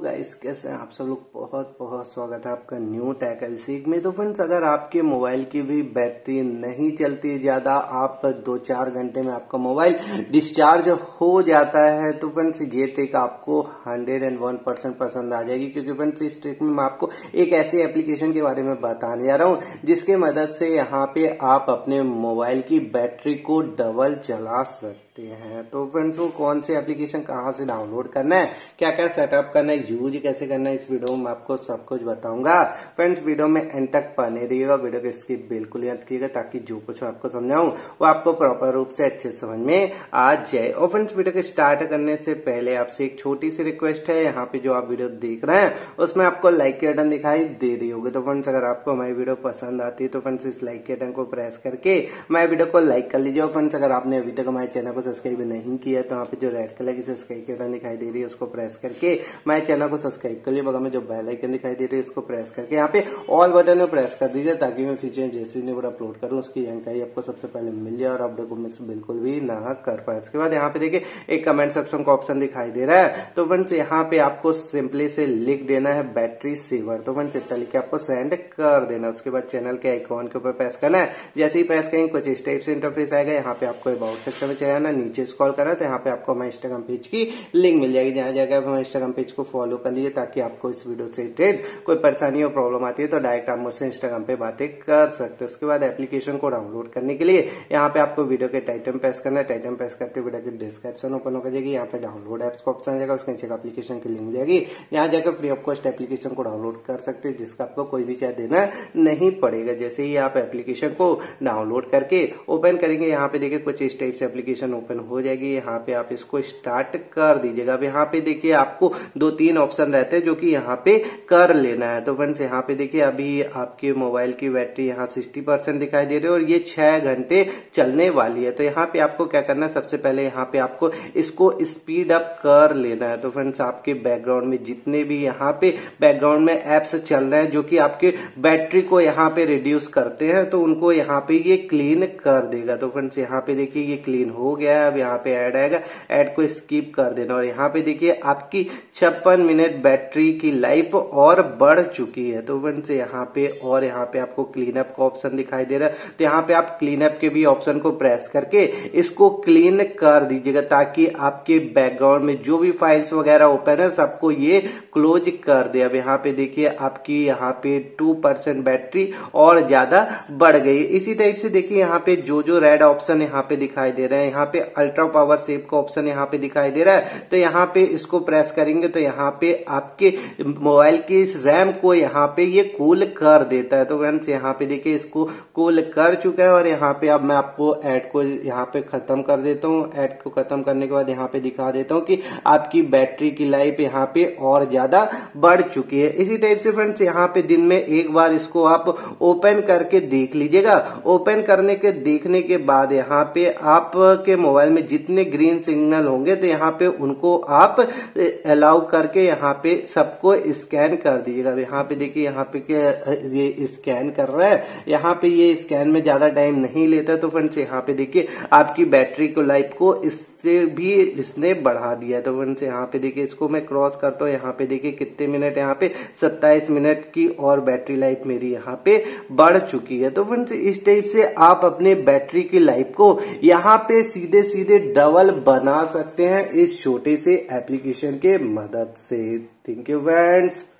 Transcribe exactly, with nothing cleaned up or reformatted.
Guys, कैसे हैं आप सब लोग। बहुत बहुत स्वागत है आपका न्यू टेक सीख में। तो फ्रेंड्स, अगर आपके मोबाइल की भी बैटरी नहीं चलती ज्यादा, आप दो चार घंटे में आपका मोबाइल डिस्चार्ज हो जाता है, तो फ्रेंड्स ये ट्रिक आपको हंड्रेड एंड वन परसेंट पसंद आ जाएगी। क्योंकि फ्रेंड्स इस ट्रिक में मैं आपको एक ऐसी एप्लीकेशन के बारे में बताने जा रहा हूँ जिसके मदद से यहाँ पे आप अपने मोबाइल की बैटरी को डबल चला सकते हैं। तो फ्रेंड्स, वो कौन सी एप्लीकेशन कहाँ से डाउनलोड करना है, क्या क्या सेटअप करना है, यूज कैसे करना है, इस वीडियो में आपको सब कुछ बताऊंगा। फ्रेंड्स, वीडियो में एंड तक बने रहिएगा, वीडियो को स्किप बिल्कुल याद कीजिएगा ताकि जो कुछ आपको समझाऊं वो आपको प्रॉपर रूप से अच्छे समझ में आ जाए। और फ्रेंड्स, वीडियो को स्टार्ट करने से पहले आपसे एक छोटी सी रिक्वेस्ट है। यहाँ पे जो आप वीडियो देख रहे हैं उसमें आपको लाइक के बटन दिखाई दे रही होगी। तो फ्रेंड्स, अगर आपको हमारी वीडियो पसंद आती है तो फ्रेंड्स इस लाइक के बटन को प्रेस करके हमारी वीडियो को लाइक कर लीजिए। और फ्रेंड्स, अगर आपने अभी तक हमारे चैनल को सब्सक्राइब नहीं किया है तो यहाँ पे जो रेड कलर की सब्सक्राइब के बटन दिखाई दे रही है उसको प्रेस करके हमारे चैनल को सब्सक्राइब कर लीजिए। बगल में जो बेल आइकन दिखाई दे रही है उसको प्रेस करके यहाँ पे ऑल बटन में प्रेस कर दीजिए ताकि मैं फ्यूचर जैसे ही वीडियो अपलोड करूँ उसकी जानकारी आपको सबसे पहले मिल जाए और आप को मिस बिल्कुल भी ना कर पाए। इसके बाद यहाँ पे देखिए एक कमेंट सेक्शन का ऑप्शन दिखाई दे रहा है। तो फ्रेंड्स, यहाँ पे आपको सिंपली से लिख देना है बैटरी सेवर। तो फ्रेंड्स, इतना लिख के आपको सेंड कर देना। उसके बाद चैनल के आइकॉन के ऊपर प्रेस करना है। जैसे ही प्रेस करेंगे कुछ इस टाइप से इंटरफेस आएगा। यहाँ पे आपको अबाउट सेक्शन में चले जाना, नीचे स्क्रॉल करना तो यहाँ पे आपको हमारे इंस्टाग्राम पेज की लिंक मिल जाएगी। जहाँ जाकर आप हमारे इंस्टाग्राम पेज को फॉलो कर लीजिए ताकि आपको इस वीडियो से रिलेटेड कोई परेशानी और प्रॉब्लम आती है तो डायरेक्ट आप मुझसे इंस्टाग्राम पे बातें कर सकते हैं। उसके बाद एप्लीकेशन को डाउनलोड करने के लिए यहाँ पे आपको वीडियो के टाइटल प्रेस करना है। टाइटल प्रेस करते वीडियो की डिस्क्रिप्शन ओपन होकर जाएगी। यहाँ पे डाउनलोड एप्स का ऑप्शन आ जाएगा, उसके नीचे एप्लीकेशन की लिंक मिल जाएगी। यहाँ जाकर फ्री ऑफ कॉस्ट एप्लीकेशन को डाउनलोड कर सकते हैं जिसका आपको कोई भी चार्ज देना नहीं पड़ेगा। जैसे ही आप एप्लीकेशन को डाउनलोड करके ओपन करेंगे, यहाँ पे देखिए कुछ इस टाइप से एप्लीकेशन ओपन हो जाएगी। यहाँ पे आप इसको स्टार्ट कर दीजिएगा। अब यहाँ पे देखिए आपको दो तीन ऑप्शन रहते हैं जो कि यहाँ पे कर लेना है। तो फ्रेंड्स, यहाँ पे देखिए अभी आपके मोबाइल की बैटरी यहाँ सिक्सटी परसेंट दिखाई दे रही है और ये छह घंटे चलने वाली है। तो यहाँ पे आपको क्या करना है, सबसे पहले यहाँ पे आपको इसको स्पीड अप कर लेना है। तो फ्रेंड्स, आपके बैकग्राउंड में जितने भी यहाँ पे बैकग्राउंड में एप्स चल रहे हैं जो कि आपके बैटरी को यहाँ पे रिड्यूस करते हैं तो उनको यहाँ पे ये क्लीन कर देगा। तो फ्रेंड्स, यहाँ पे देखिए ये क्लीन हो गया है। अब यहाँ पे ऐड आएगा, ऐड को स्किप कर देना और यहाँ पे देखिए आपकी छप्पन मिनट बैटरी की लाइफ और बढ़ चुकी है। तो फ्रेंड्स, यहाँ पे और यहाँ पे आपको क्लीन अप का ऑप्शन दिखाई दे रहा है। तो यहाँ पे आप क्लीन अप के भी ऑप्शन को प्रेस करके इसको क्लीन कर दीजिएगा ताकि आपके बैकग्राउंड में जो भी फाइल्स वगैरह ओपन है सबको ये क्लोज कर दे। अब यहाँ पे देखिए आपकी यहाँ पे टू परसेंट बैटरी और ज्यादा बढ़ गई। इसी टाइप से देखिए यहाँ पे जो जो रेड ऑप्शन यहाँ पे दिखाई दे रहे हैं, यहाँ पे अल्ट्रा पावर सेव का ऑप्शन यहाँ पे दिखाई दे रहा है। तो यहाँ पे इसको प्रेस करेंगे तो यहाँ पे आपके मोबाइल की इस रैम को यहाँ पे ये कूल कर देता है। तो फ्रेंड्स, यहाँ पे देखिए इसको कूल कर चुका है और यहाँ पे अब मैं आपको ऐड को यहाँ पे खत्म कर देता हूँ। ऐड को खत्म करने के बाद यहाँ पे दिखा देता हूँ कि आपकी बैटरी की लाइफ यहाँ पे और ज्यादा बढ़ चुकी है। इसी टाइप से फ्रेंड्स, यहाँ पे दिन में एक बार इसको आप ओपन करके देख लीजिएगा। ओपन करने के देखने के बाद यहाँ पे आपके मोबाइल में जितने ग्रीन सिग्नल होंगे तो यहाँ पे उनको आप अलाउ करके यहाँ पे सबको स्कैन कर दीजिएगा। यहाँ पे देखिए यहाँ पे ये स्कैन कर रहा है। यहाँ पे ये स्कैन में ज्यादा टाइम नहीं लेता। तो फ्रेंड्स, यहाँ पे देखिए आपकी बैटरी को लाइफ को इससे भी इसने बढ़ा दिया। तो फ्रेंड्स, यहाँ पे देखिए इसको मैं क्रॉस करता हूँ। यहाँ पे देखिए कितने मिनट, यहाँ पे सत्ताईस मिनट की और बैटरी लाइफ मेरी यहाँ पे बढ़ चुकी है। तो फ्रेंड्स, इस टाइप से आप अपने बैटरी की लाइफ को यहाँ पे सीधे सीधे डबल बना सकते हैं इस छोटे से एप्लीकेशन के मदद से। Thank you friends.